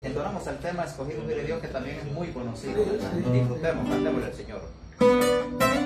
Entonamos el tema Escogido de Dios, que también es muy conocido. Disfrutemos, cantémosle al Señor.